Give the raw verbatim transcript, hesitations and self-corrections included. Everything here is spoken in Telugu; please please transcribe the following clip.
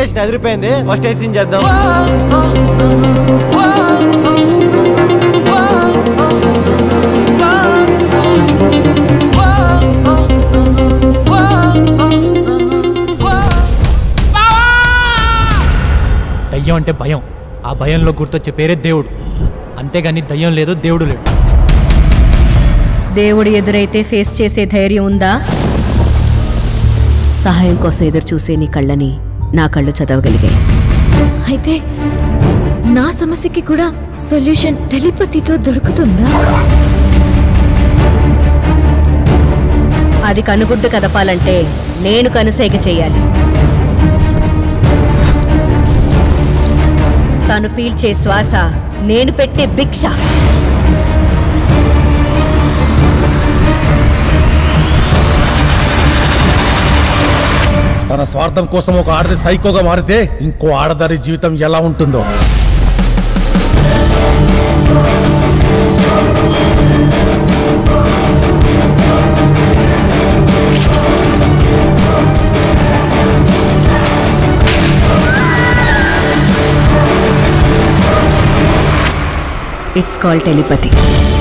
లొకేషన్ ఎదిరిపోయింది, ఫస్ట్ ఏ సీన్ చేద్దాం. దయ్యం అంటే భయం, ఆ భయంలో గుర్తొచ్చే పేరే దేవుడు. అంతేగాని దయ్యం లేదు, దేవుడు లేడు. దేవుడు ఎదురైతే ఫేస్ చేసే ధైర్యం ఉందా? సహాయం కోసం ఎదురు చూసే నీ కళ్ళని నా కళ్ళు చదవగలిగాయి. అయితే నా సమస్యకి కూడా సొల్యూషన్ టెలిపతితో దొరుకుతుందా? అది కనుగుడ్డు కదపాలంటే నేను కనుసేగ చెయ్యాలి. తను పీల్చే శ్వాస నేను పెట్టే భిక్ష. తన స్వార్థం కోసం ఒక ఆడది సైకోగా మారితే ఇంకో ఆడదారి జీవితం ఎలా ఉంటుందో. It's called telepathy.